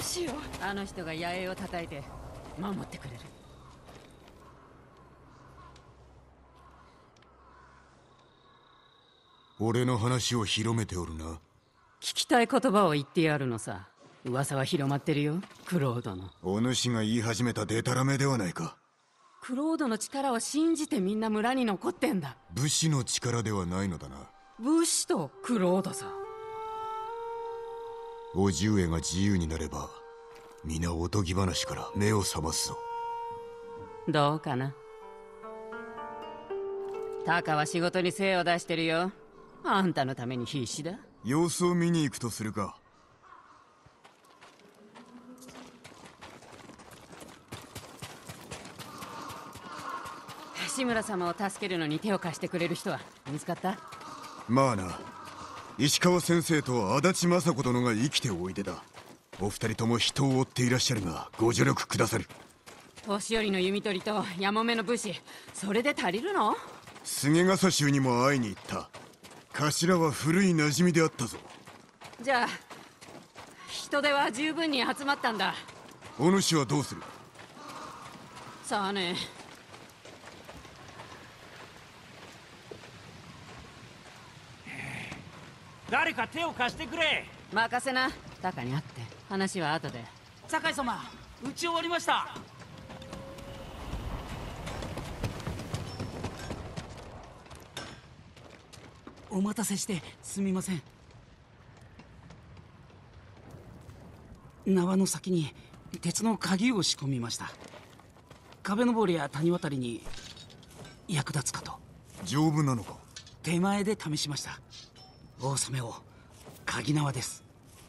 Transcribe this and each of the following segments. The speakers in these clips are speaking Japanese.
しよう。あの人が野営を叩いて守ってくれる。 俺の話を広めておるな。 聞きたい言葉を言ってやるのさ。噂は広まってるよ、クロードの。 お主が言い始めたデタラメではないか。 クロードの力を信じてみんな村に残ってんだ。 武士の力ではないのだな。 武士とクロードさ。 叔父上が自由になれば皆おとぎ話から目を覚ますぞ。 どうかな。タカは仕事に精を出してるよ。あんたのために必死だ。 様子を見に行くとするか。 志村様を助けるのに手を貸してくれる人は見つかった？ まあな、石川先生と足立雅子殿が生きておいでだ。お二人とも人を追っていらっしゃるがご助力くださる。 年寄りの弓取りとやもめの武士、それで足りるの？ 菅笠衆にも会いに行った。頭は古い馴染みであったぞ。 じゃあ人手は十分に集まったんだ。 お主はどうする？ さあね。 誰か手を貸してくれ。 任せな。タカに会って話は後で。 酒井様、打ち終わりました。お待たせしてすみません。縄の先に鉄の鍵を仕込みました。壁登りや谷渡りに役立つかと。 丈夫なのか？ 手前で試しました。大染めを鍵縄です。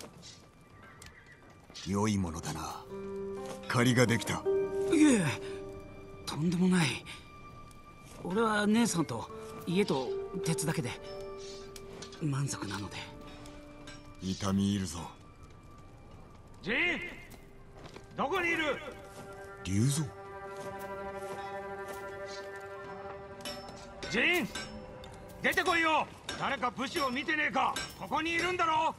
良いものだな。借りができた。 いえ、とんでもない。俺は姉さんと家と鉄だけで満足なので。 痛み入るぞ。 ジン、どこにいる？ 龍蔵。 ジン、出てこいよ。誰か武士を見てねえか。ここにいるんだろ。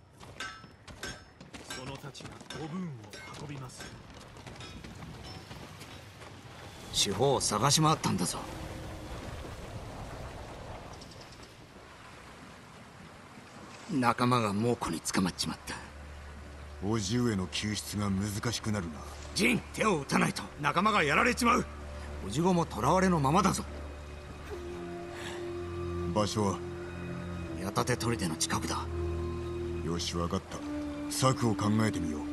そのたちが五分を運びます。 四方を探し回ったんだぞ。仲間が猛虎に捕まっちまった。 叔父上の救出が難しくなるな。 ジン、手を打たないと仲間がやられちまう。おじごも囚われのままだぞ。 場所は？ 矢立砦の近くだ。 よし、分かった。策を考えてみよう。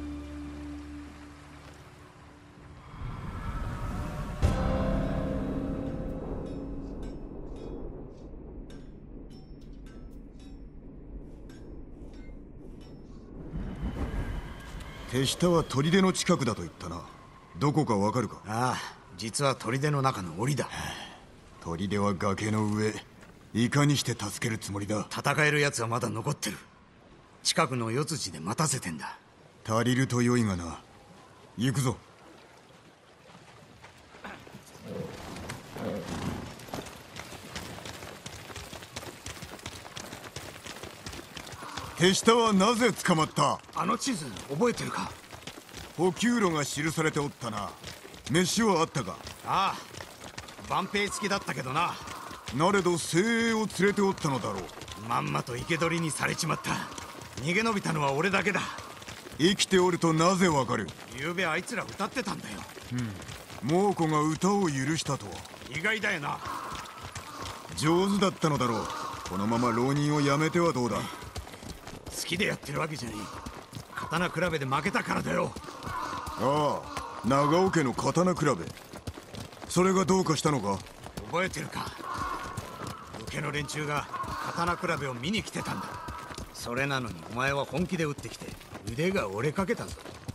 手下は砦の近くだと言ったな。どこかわかるか？ ああ、実は砦の中の檻だ。 砦は崖の上。いかにして助けるつもりだ？ 戦える奴はまだ残ってる。近くの四辻で待たせてんだ。 足りると良いがな。行くぞ。手下はなぜ捕まった？ あの地図覚えてるか？ 補給路が記されておったな。飯はあったか？ ああ、万兵付きだったけどな。 なれど精鋭を連れておったのだろう。 まんまと生け捕りにされちまった。逃げ延びたのは俺だけだ。 生きておるとなぜわかる？ 昨べあいつら歌ってたんだよ。 猛虎が歌を許したとは。 意外だよな。 上手だったのだろう。このまま浪人をやめてはどうだ？ 好きでやってるわけじゃねえ。刀比べで負けたからだよ。 ああ、長尾家の刀比べ。それがどうかしたのか？ 覚えてるか？受けの連中が刀比べを見に来てたんだ。それなのにお前は本気で打ってきて腕が折れかけたぞ。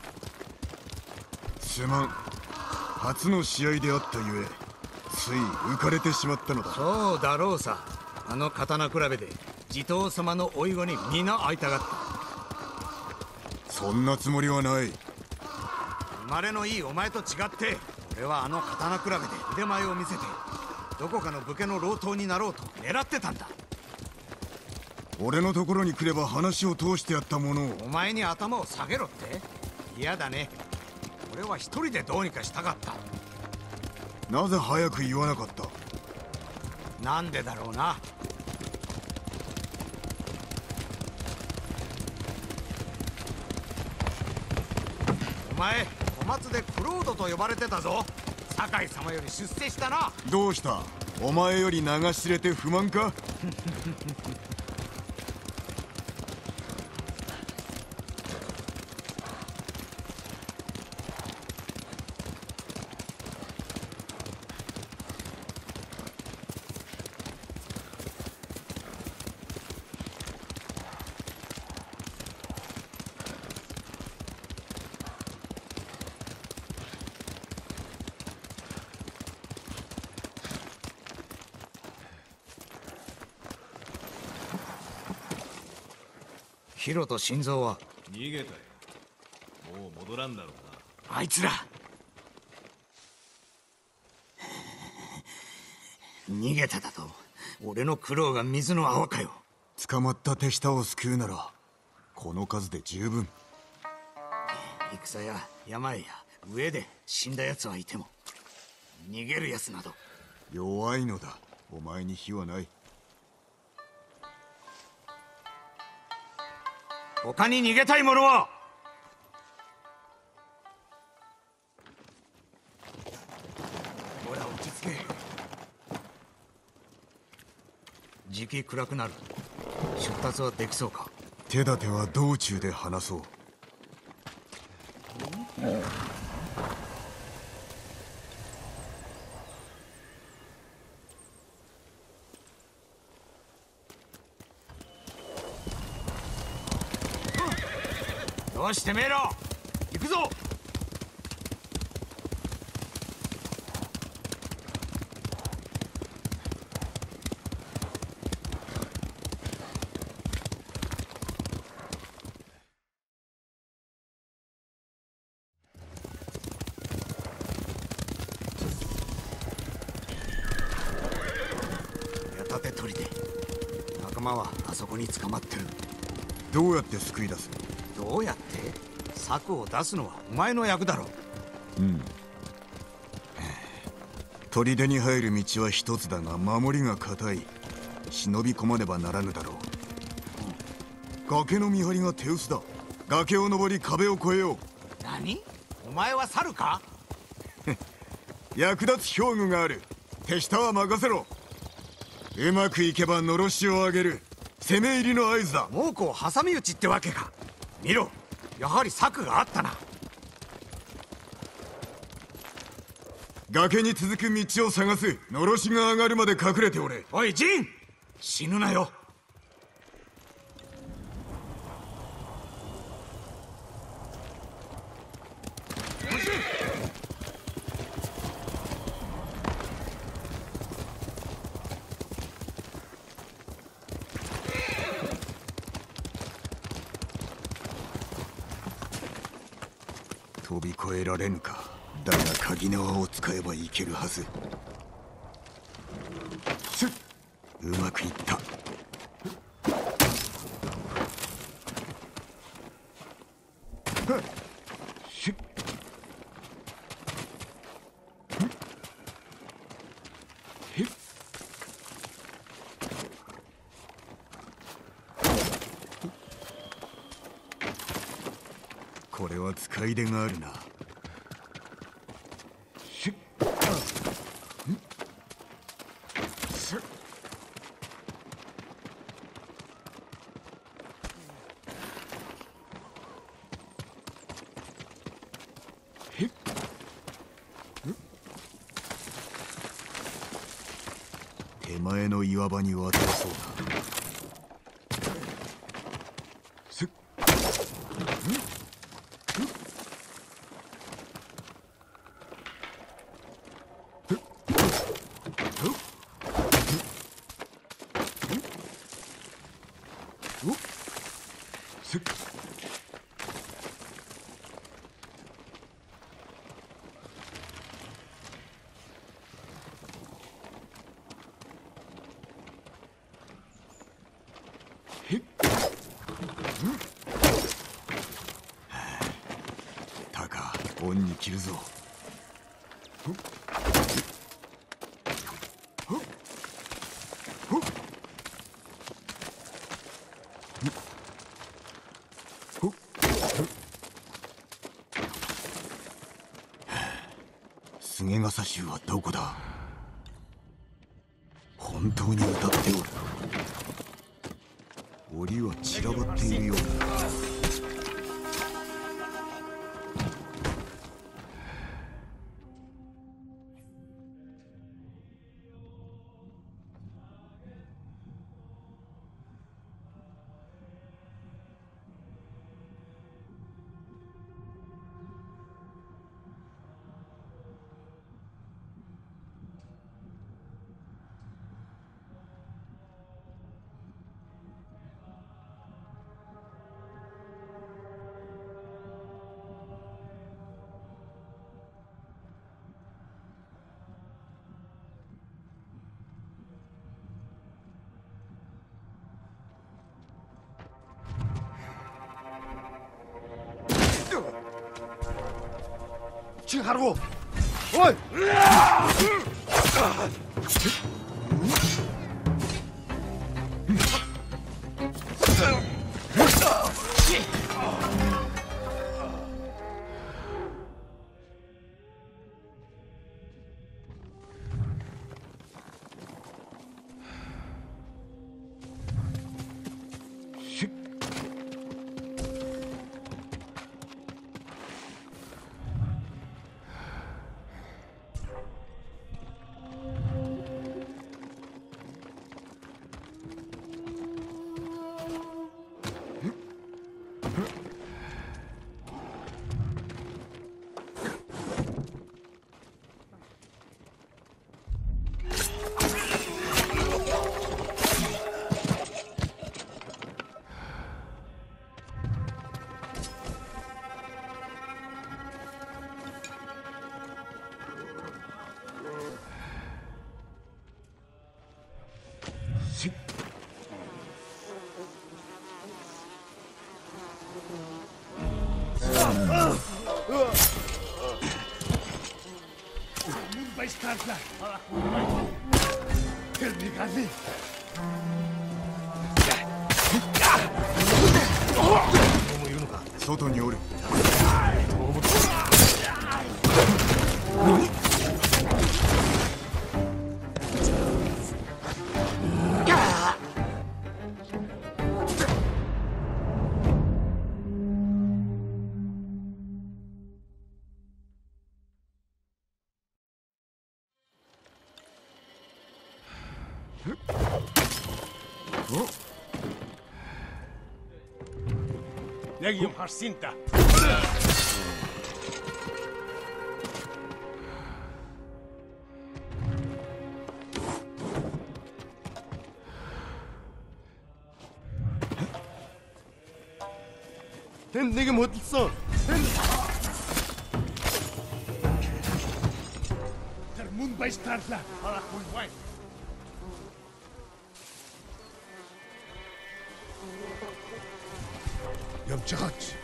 すまん。初の試合であったゆえつい浮かれてしまったのだ。 そうだろうさ。あの刀比べで地頭様の甥子に皆会いたがった。 そんなつもりはない。 生まれのいいお前と違って俺はあの刀比べで腕前を見せてどこかの武家の老頭になろうと狙ってたんだ。 俺のところに来れば話を通してやったものを。 お前に頭を下げろって？嫌だね。俺は一人でどうにかしたかった。 なぜ早く言わなかった？ なんでだろうな。お前、小松でクロードと呼ばれてたぞ。酒井様より出世したな。 どうした？お前より流し入れて不満か？ ヒロと心臓は逃げたよ。もう戻らんだろうな。 あいつら逃げただと？俺の苦労が水の泡かよ。 捕まった手下を救うならこの数で十分。 戦や山や上で死んだ奴はいても逃げる奴など。 弱いのだ。お前に非はない。 他に逃げたい者は？ほら落ち着け。じき暗くなる。出発はできそうか？ 手立ては道中で話そう。 よしてめえら行くぞ。矢立て取りで仲間はあそこに捕まってる。 どうやって救い出す？ どうやって？策を出すのはお前の役だろ。 砦に入る道は一つだが守りが固い。忍び込まねばならぬだろう。崖の見張りが手薄だ。崖を登り壁を越えよう。 何？お前は猿か？ 役立つ兵具がある。手下は任せろ。うまくいけばのろしを上げる。攻め入りの合図だ。 猛虎を挟み撃ちってわけか。見ろ、やはり策があったな。 崖に続く道を探す。のろしが上がるまで隠れておれ。 おいジン、死ぬなよ。 飛び越えられぬか。だが鍵縄を使えばいけるはず。うまくいった。これは使い手があるな。手前の岩場に渡そうだ。 タカ、恩に着るぞ。菅笠衆はどこだ。本当に歌っておる。檻は散らばっているようだ。 칭 하루. 어이. 外におる。 내기용 할 수 있다. 된 내게 못 있어. Der Mund bei Startler. Hala Kulwai. 염치하지.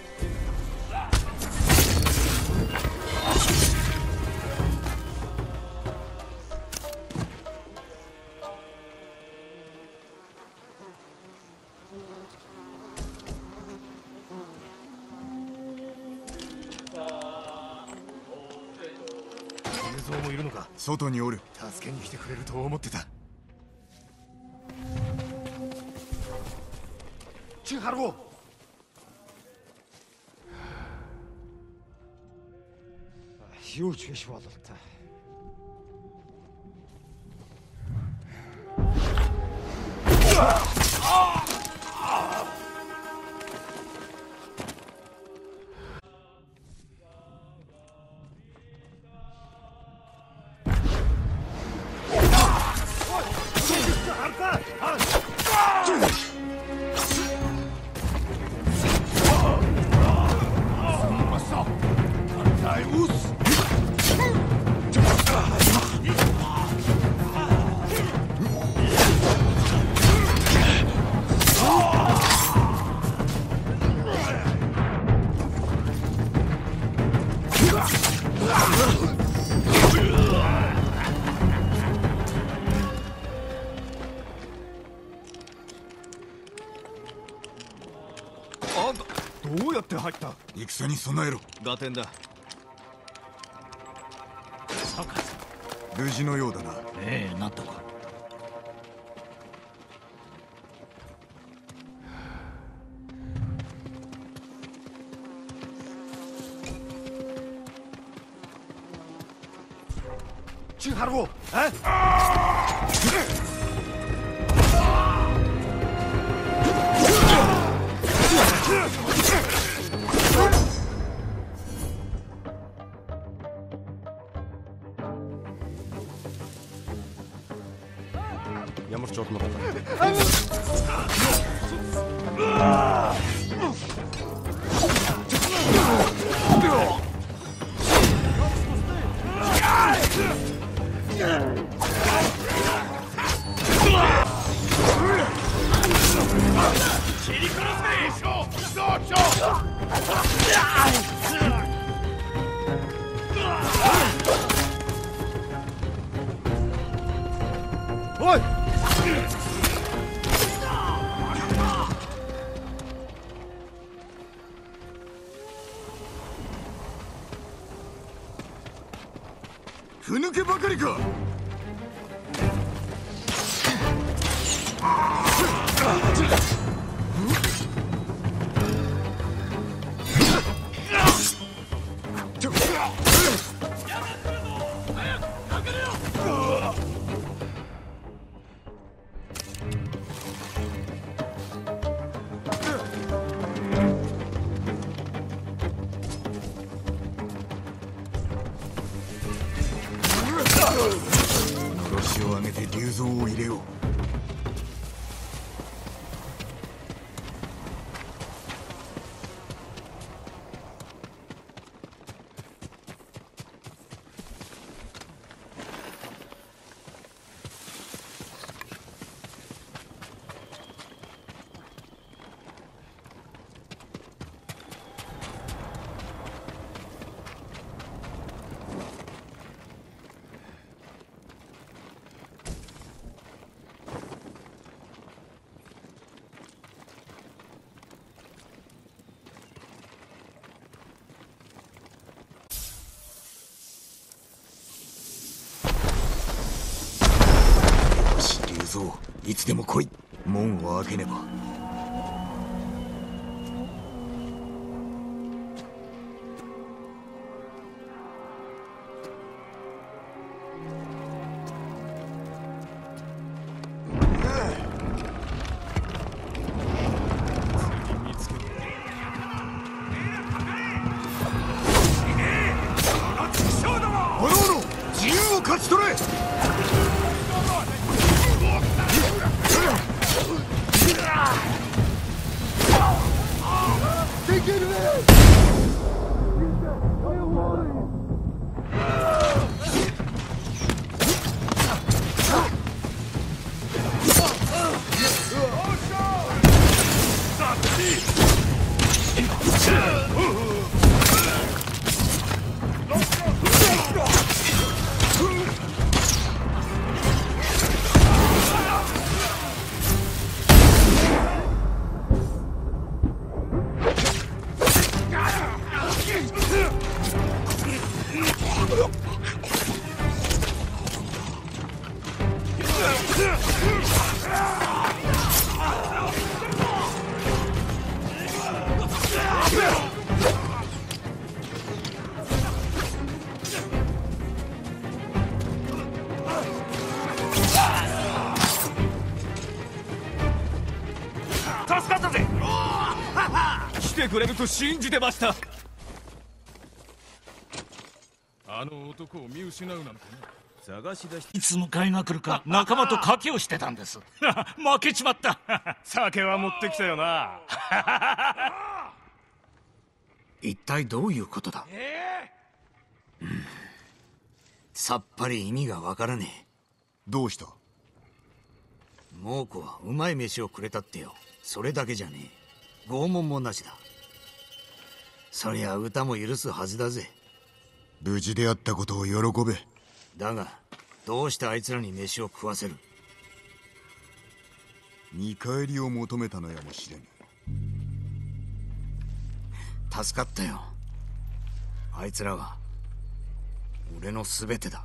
이러는가? 外におる。 助けに来てくれると思ってた。칭하루. 휴지시 와뒀다. どうやって入った？ 戦に備えろ。 合点だ。 そうか。 無事のようだな。 ええ、なんとか。 칭하라고! 에? Ямар ч удмаг. Ой! ふぬけばかりか。のろしを上げて竜蔵を入れよう。いつでも来い。門を開けねば。おのおの自由を勝ち取れ。 助かったぜ。 来てくれると信じてました。あの男を見失うなんてね。探し出しいつ迎えが来るか仲間と賭けをしてたんです。負けちまった。 酒は持ってきたよな。 一体どういうことだ。さっぱり意味がわからねえ。 どうした？ 猛虎はうまい飯をくれたってよ。それだけじゃねえ。拷問もなしだ。そりゃ歌も許すはずだぜ。 無事であったことを喜べ。 だがどうしてあいつらに飯を食わせる？ 見返りを求めたのやもしれぬ。 助かったよ。あいつらは俺の全てだ。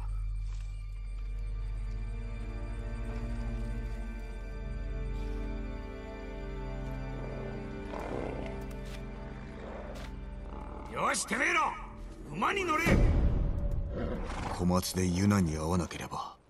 よし、てめえら馬に乗れ。 小松でユナに会わなければ